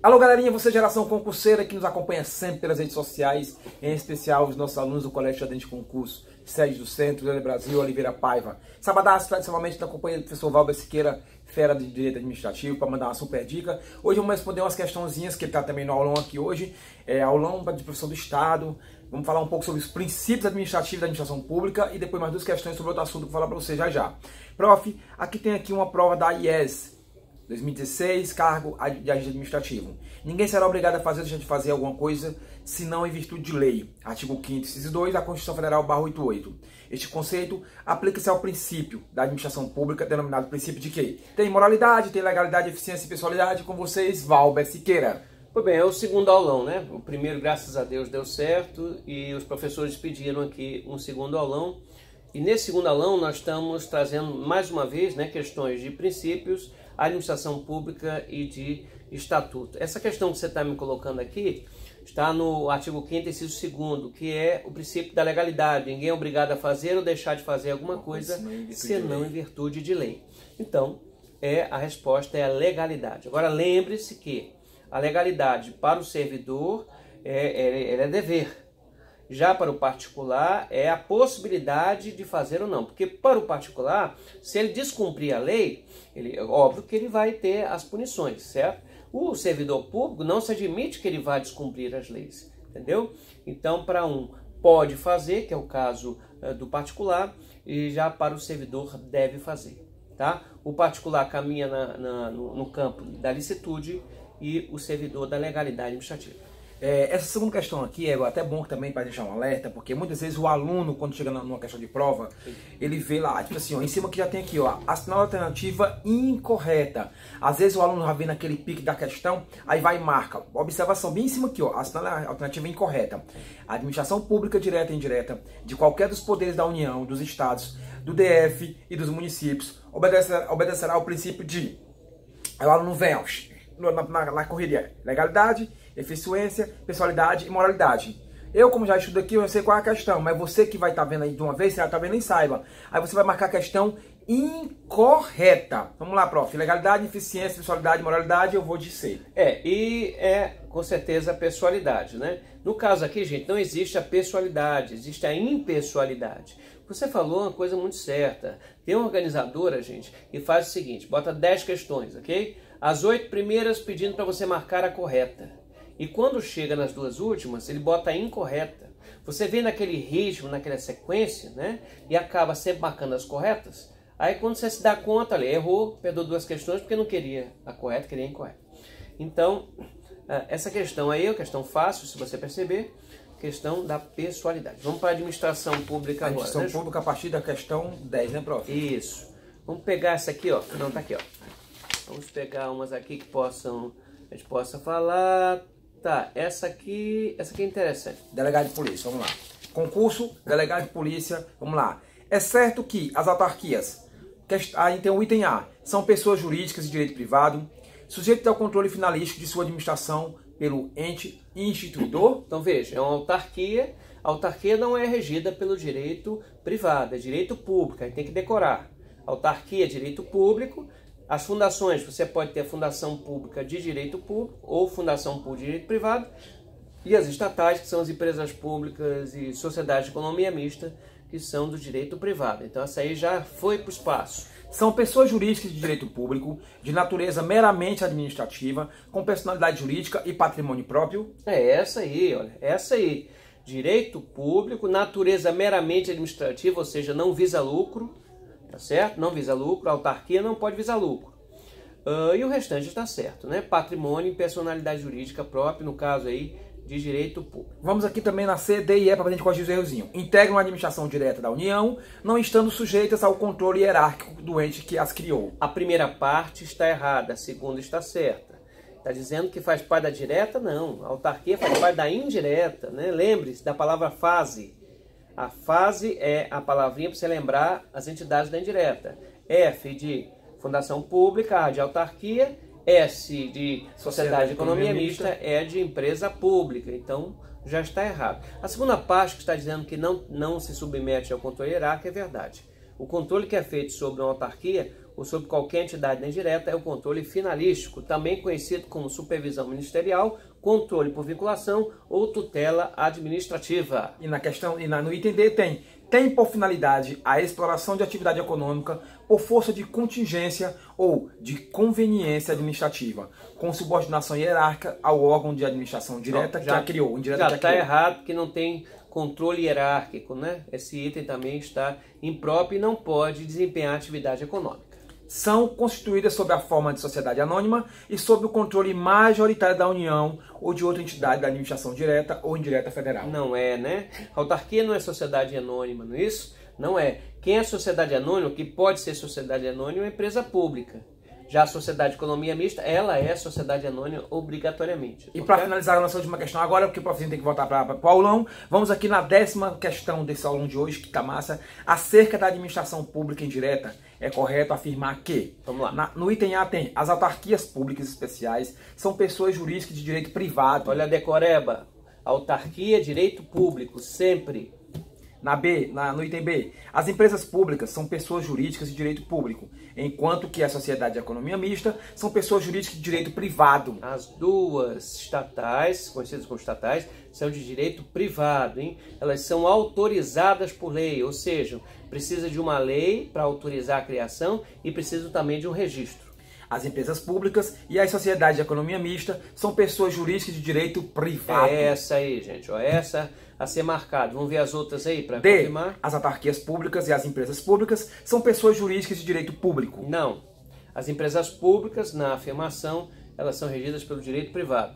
Alô galerinha, você geração concurseira que nos acompanha sempre pelas redes sociais, em especial os nossos alunos do Colégio Estudante de Concurso, sede do Centro, Grande Brasil, Oliveira Paiva. Sabadaço, tradicionalmente, na companhia do professor Valber Siqueira, fera de Direito Administrativo, para mandar uma super dica. Hoje vamos responder umas questãozinhas que ele está também no aulão aqui hoje, aulão de profissão do Estado. Vamos falar um pouco sobre os princípios administrativos da administração pública e depois mais duas questões sobre outro assunto que eu vou falar para você já já. Prof, aqui tem aqui uma prova da IES 2016, cargo de agente administrativo. Ninguém será obrigado a fazer ou deixar de fazer alguma coisa, senão em virtude de lei. Artigo 5º, inciso 2 da Constituição Federal, /88. Este conceito aplica-se ao princípio da administração pública, denominado princípio de quê? Tem moralidade, tem legalidade, eficiência e pessoalidade. Com vocês, Valber Siqueira. Pois bem, é o segundo aulão, né? O primeiro, graças a Deus, deu certo e os professores pediram aqui um segundo aulão. E nesse segundo aulão nós estamos trazendo mais uma vez, né, questões de princípios, administração pública e de estatuto. Essa questão que você está me colocando aqui está no artigo 5º, inciso 2º, que é o princípio da legalidade. Ninguém é obrigado a fazer ou deixar de fazer alguma coisa, senão em virtude de lei. Então, a resposta é a legalidade. Agora, lembre-se que a legalidade para o servidor é dever. Já para o particular, é a possibilidade de fazer ou não. Porque para o particular, se ele descumprir a lei, óbvio que ele vai ter as punições, certo? O servidor público não se admite que ele vá descumprir as leis, entendeu? Então, para um, pode fazer, que é o caso do particular, e já para o servidor deve fazer, tá? O particular caminha no campo da licitude e o servidor da legalidade administrativa. Essa segunda questão aqui é até bom também para deixar um alerta, porque muitas vezes o aluno, quando chega numa questão de prova, ele vê lá, tipo assim, ó, em cima que já tem aqui, ó, assinar a alternativa incorreta. Às vezes o aluno já vê naquele pique da questão, aí vai e marca. Observação bem em cima aqui, ó, assinar a alternativa incorreta. A administração pública direta e indireta de qualquer dos poderes da União, dos estados, do DF e dos municípios obedecerá ao princípio de... Aí o aluno vem, ó, na correria, legalidade, eficiência, pessoalidade e moralidade. Eu, como já estudo aqui, eu sei qual é a questão, mas você que vai estar vendo aí de uma vez, você já está vendo, nem saiba. Aí você vai marcar a questão incorreta. Vamos lá, prof. Legalidade, eficiência, pessoalidade e moralidade, eu vou dizer. Com certeza a pessoalidade, né? No caso aqui, gente, não existe a pessoalidade, existe a impessoalidade. Você falou uma coisa muito certa. Tem uma organizadora, gente, que faz o seguinte, bota 10 questões, ok? As 8 primeiras pedindo para você marcar a correta. E quando chega nas 2 últimas, ele bota a incorreta. Você vê naquele ritmo, naquela sequência, né? E acaba sempre marcando as corretas. Aí quando você se dá conta, ali, errou, perdeu 2 questões porque não queria a correta, queria a incorreta. Então, essa questão aí é uma questão fácil, se você perceber, questão da pessoalidade. Vamos para a administração pública agora. Administração pública a partir da questão 10, né, prof? Isso. Vamos pegar essa aqui, ó. Não, tá aqui, ó. Vamos pegar umas aqui que a gente possa falar. Tá, essa aqui é interessante. Delegado de polícia, vamos lá. Concurso, delegado de polícia, vamos lá. É certo que as autarquias, aí tem o item A, são pessoas jurídicas de direito privado, sujeitas ao controle finalístico de sua administração pelo ente instituidor. Então veja, é uma autarquia. A autarquia não é regida pelo direito privado, é direito público, aí tem que decorar. Autarquia é direito público. As fundações, você pode ter a fundação pública de direito público ou fundação pública de direito privado. E as estatais, que são as empresas públicas e sociedades de economia mista, que são do direito privado. Então essa aí já foi para o espaço. São pessoas jurídicas de direito público, de natureza meramente administrativa, com personalidade jurídica e patrimônio próprio. É essa aí, olha, essa aí. Direito público, natureza meramente administrativa, ou seja, não visa lucro. Tá certo? Não visa lucro, a autarquia não pode visar lucro. E o restante está certo, né? Patrimônio e personalidade jurídica própria, no caso aí, de direito público. Vamos aqui também na C, D e E para a gente corrigir os errozinhos. Integram a administração direta da União, não estando sujeitas ao controle hierárquico do ente que as criou. A primeira parte está errada, a segunda está certa. Está dizendo que faz parte da direta? Não. A autarquia faz parte da indireta, né? Lembre-se da palavra fase. A fase é a palavrinha para você lembrar as entidades da indireta. F de fundação pública, A de autarquia, S de sociedade de economia mista, E de empresa pública. Então já está errado. A segunda parte que está dizendo que não se submete ao controle hierárquico é verdade. O controle que é feito sobre uma autarquia, ou sobre qualquer entidade indireta é o controle finalístico, também conhecido como supervisão ministerial, controle por vinculação ou tutela administrativa. E no item D tem por finalidade a exploração de atividade econômica por força de contingência ou de conveniência administrativa, com subordinação hierárquica ao órgão de administração direta que a criou, indireta já está errado, porque não tem controle hierárquico, né? Esse item também está impróprio e não pode desempenhar atividade econômica. São constituídas sob a forma de sociedade anônima e sob o controle majoritário da União ou de outra entidade da administração direta ou indireta federal. Não é, né? A autarquia não é sociedade anônima, não é isso? Não é. Quem é sociedade anônima, que pode ser sociedade anônima, é empresa pública. Já a sociedade de economia mista, ela é sociedade anônima obrigatoriamente. E para finalizar a nossa última questão agora, porque o professor tem que voltar para o aulão, vamos aqui na 10ª questão desse aulão de hoje, que tá massa, acerca da administração pública indireta. É correto afirmar que, vamos lá. No item A tem, as autarquias públicas especiais são pessoas jurídicas de direito privado. Olha a decoreba, autarquia, direito público, sempre. No item B, as empresas públicas são pessoas jurídicas de direito público, enquanto que a sociedade de economia mista são pessoas jurídicas de direito privado. As duas estatais, conhecidas como estatais, são de direito privado, hein? Elas são autorizadas por lei, ou seja, precisa de uma lei para autorizar a criação e precisa também de um registro. As empresas públicas e as sociedades de economia mista são pessoas jurídicas de direito privado. É essa aí, gente, ó, essa a ser marcado. Vamos ver as outras aí para confirmar? As autarquias públicas e as empresas públicas são pessoas jurídicas de direito público. Não. As empresas públicas, na afirmação, elas são regidas pelo direito privado.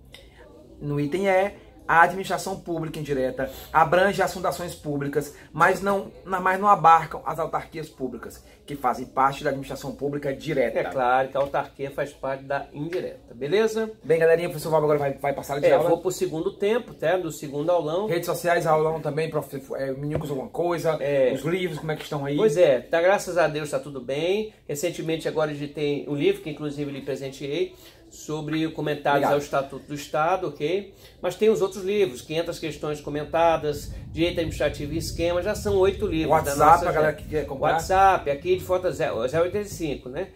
No item E, a administração pública indireta abrange as fundações públicas, mas não abarcam as autarquias públicas, que fazem parte da administração pública direta. É claro que a autarquia faz parte da indireta, beleza? Bem, galerinha, o professor Valber agora vai passar de aula. Eu vou pro segundo tempo, tá? Do segundo aulão. Redes sociais, aulão também, meninos alguma coisa, os livros, como é que estão aí? Pois é, tá, graças a Deus tá tudo bem. Recentemente agora a gente tem um livro que inclusive lhe presenteei, sobre comentários ao Estatuto do Estado, ok? Mas tem os outros livros, 500 questões comentadas, direito administrativo e esquema, já são 8 livros. WhatsApp, a galera que quer comprar. WhatsApp, aqui de foto 085, né?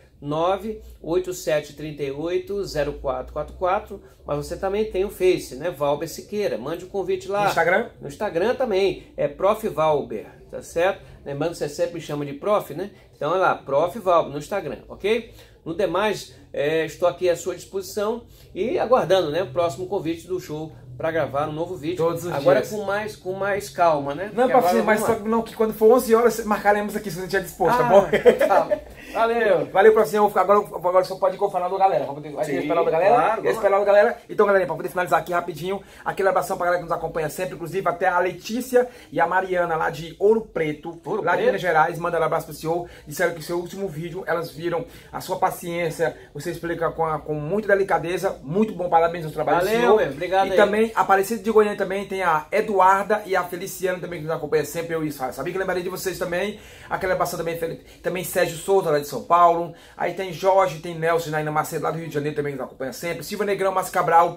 987380444, mas você também tem o Face, né? Valber Siqueira, mande um convite lá. No Instagram? No Instagram também, é Prof. Valber, tá certo? Lembrando que você sempre me chama de Prof, né? Então é lá, Prof. Valber no Instagram, ok? No demais, estou aqui à sua disposição e aguardando, né, o próximo convite do show para gravar um novo vídeo. Todos os agora dias. com mais calma, né? Não, mas só que quando for 11 horas marcaremos aqui se você estiver disposto, tá bom? Tá. Valeu. Valeu, professor. Agora só pode ir falar do galera. Vai esperar da galera? Claro, esperar da galera. Então, galerinha, para poder finalizar aqui rapidinho, aquele abração pra galera que nos acompanha sempre, inclusive até a Letícia e a Mariana lá de Ouro Preto, lá de Minas Gerais, manda um abraço pro senhor. Disseram que o seu último vídeo, elas viram a sua paciência, você explica com muita delicadeza, muito bom, parabéns ao trabalho do senhor. Obrigado. E também, Aparecida de Goiânia também, tem a Eduarda e a Feliciana também que nos acompanha sempre, eu e Israel. Sabia que lembrarei de vocês também. Aquele abração também Sérgio Souza, lá de São Paulo. Aí tem Jorge, tem Nelson, Naina Macedo, lá do Rio de Janeiro também que nos acompanha sempre. Silva Negrão, Márcio Cabral,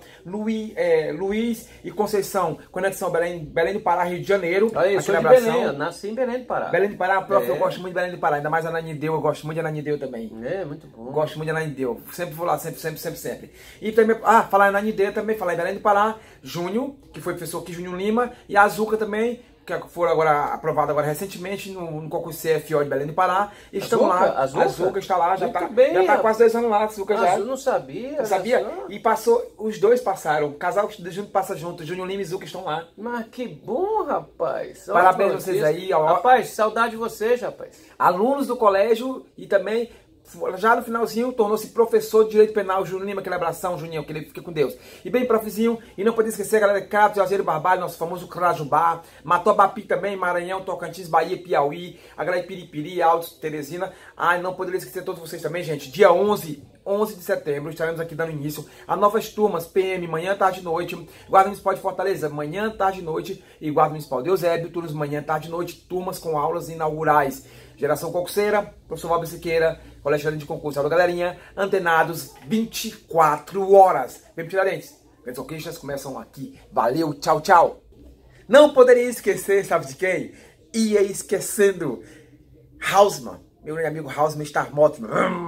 Luiz e Conceição, Conexão Belém do Pará, Rio de Janeiro. Aí, sou de Belém, eu nasci em Belém do Pará. Belém do Pará, prof, eu gosto muito de Belém do Pará, ainda mais a Ananideu, eu gosto muito de Ananideu também. É, muito bom. Gosto muito de Ananideu, sempre vou lá, sempre. E também, falar em Ananideu também, falar em Belém do Pará, Júnior, que foi professor aqui, Júnior Lima, e a Azuca também, que foram agora aprovado agora recentemente no concurso CFO de Belém do Pará. Estão lá. A Azuca está lá, já está quase 2 anos lá. A Azuca já. Eu não sabia. Não sabia? E os dois passaram. O casal junto passa junto. Júnior Lima e Azuca estão lá. Mas que bom, rapaz. Parabéns a vocês aí. Rapaz, saudade de vocês, rapaz. Alunos do colégio e também... Já no finalzinho, tornou-se professor de Direito Penal, Júnior Lima, aquele abração, Juninho, que ele fique com Deus. E bem, profezinho, e não pode esquecer, galera, Cato, Juazeiro Barbalho, nosso famoso Crajubá, Matobapi também, Maranhão, Tocantins, Bahia, Piauí, a galera de Piripiri, Altos, Teresina. Não poderia esquecer todos vocês também, gente. Dia 11 de setembro, estaremos aqui dando início a novas turmas, PM, manhã, tarde e noite, Guarda Municipal de Fortaleza, manhã, tarde e noite, e Guarda Municipal de Eusébio, turnos manhã, tarde e noite, turmas com aulas inaugurais. Geração Concurseira, professor Valber Siqueira, Colégio de Concurso. Alô, galerinha, antenados 24 horas. Bem, Tiradentes, as conquistas começam aqui. Valeu, tchau, tchau. Não poderia esquecer, sabe de quem? Ia esquecendo. Hausmann, meu amigo Hausmann Star Motos.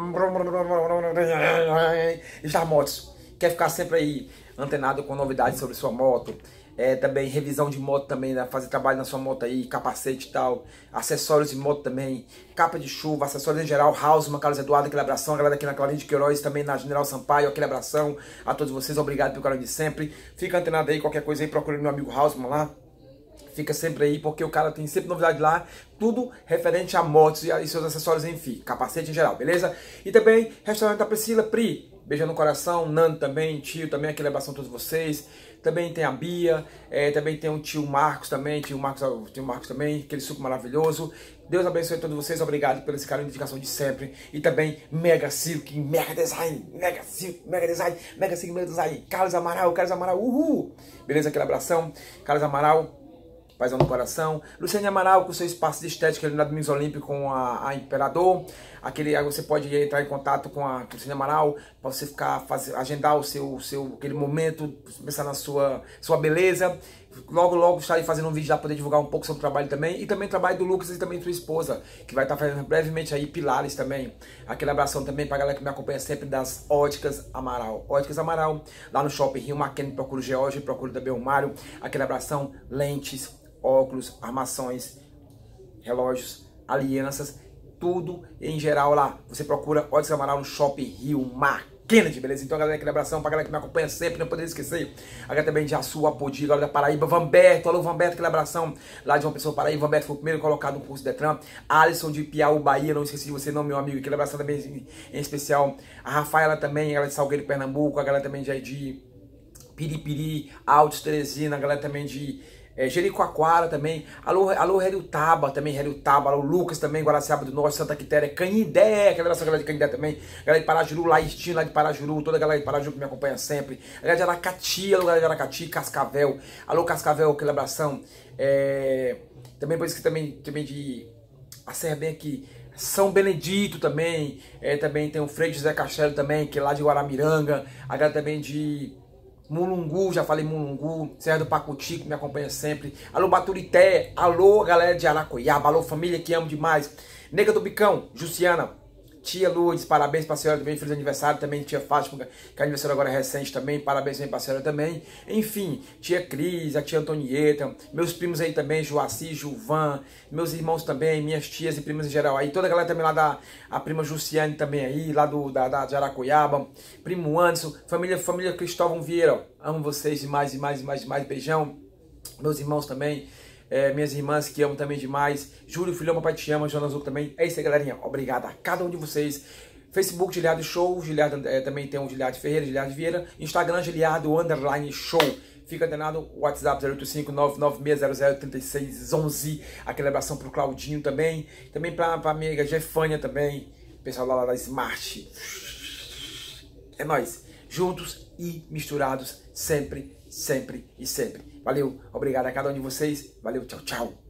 Star Motos. Quer ficar sempre aí antenado com novidades sobre sua moto. Também revisão de moto também, né? Fazer trabalho na sua moto aí, capacete e tal, acessórios de moto também, capa de chuva, acessórios em geral, Hausmann, Carlos Eduardo, aquele abração, a galera aqui na Claudinho de Queiroz, também na General Sampaio, aquele abração a todos vocês, obrigado pelo carinho de sempre. Fica antenado aí, qualquer coisa aí, procure meu amigo Hausmann lá. Fica sempre aí, porque o cara tem sempre novidade lá, tudo referente a motos e seus acessórios, enfim, capacete em geral, beleza? E também, restaurante da Priscila, Pri, beijo no coração, Nando também, tio também, aquele abração a todos vocês. Também tem a Bia, também tem o tio Marcos também, tio Marcos também, aquele suco maravilhoso. Deus abençoe todos vocês, obrigado pelo esse carinho de dedicação de sempre. E também Mega Silk, Mega Design, Mega Silk, Mega Design, Mega Silk, Mega Design, Carlos Amaral, uhul! Beleza, aquele abração, Carlos Amaral. Paizão no coração. Luciane Amaral com seu espaço de estética ali na Domingos Olímpico com a Imperador. Aí você pode entrar em contato com a Luciane Amaral para você agendar aquele momento, pensar na sua beleza. Logo estarei fazendo um vídeo lá para poder divulgar um pouco sobre o trabalho também. E também o trabalho do Lucas e também sua esposa, que vai estar fazendo brevemente aí pilares também. Aquele abração também para a galera que me acompanha sempre das Óticas Amaral. Óticas Amaral, lá no Shopping Rio Mackenzie, procura o George, procura também o Mário. Aquele abração, lentes, óculos, armações, relógios, alianças, tudo em geral lá. Você procura Óticas Amaral no Shopping Rio Mackenzie, beleza? Então, galera, aquele abração pra galera que me acompanha sempre, não poderia esquecer. A galera também de Açu, Apodi, galera da Paraíba, Vanberto, alô Vanberto, aquele abração lá de uma pessoa Paraíba. Vanberto foi o primeiro colocado no curso Detran. Alisson de Piauí, Bahia, não esqueci de você não, meu amigo. Aquele abração também em especial. A Rafaela também, ela de Salgueiro, Pernambuco. A galera também de Piripiri, Altos, Teresina. A galera também de Jericoacoara também, alô Heriutaba também, alô Lucas também, Guaraciaba do Norte, Santa Quitéria, Canindé, aquela galera de Canindé também, galera de Parajuru, Laistinho lá de Parajuru, toda a galera de Parajuru que me acompanha sempre, a galera de Aracati, alô galera de Aracati, Cascavel, alô Cascavel, aquele abração, também por isso que também de a Serra bem aqui, São Benedito também, também tem o Frei José Castelo também, que é lá de Guaramiranga, a galera também de Mulungu, já falei Mulungu, Serra do Pacuti, que me acompanha sempre. Alô Baturité, alô galera de Aracoiaba, alô família que amo demais. Nega do Bicão, Jussiana, tia Lourdes, parabéns pra senhora também, feliz aniversário também. Tia Fátima, que é aniversário agora recente também, parabéns aí pra senhora também. Enfim, tia Cris, a tia Antonieta, meus primos aí também, Joaci, Juvan, meus irmãos também, minhas tias e primas em geral aí. Toda a galera também lá a prima Jussiane também aí, lá de Aracoiaba. Primo Anderson, família Cristóvão Vieira, amo vocês demais, beijão. Meus irmãos também. Minhas irmãs que amo também demais, Júlio, filhão, papai te ama, Jonas Zuc também. É isso aí, galerinha, obrigado a cada um de vocês. Facebook, Giliardo Show, Giliardo, também tem o Giliardo Ferreira, Giliardo Vieira, Instagram, Giliardo _show. Fica antenado, WhatsApp 085-996003611, aquela abração pro Claudinho também pra minha amiga Jefânia também, pessoal lá da Smart. É nóis, juntos e misturados sempre. Valeu, obrigado a cada um de vocês. Valeu, tchau, tchau.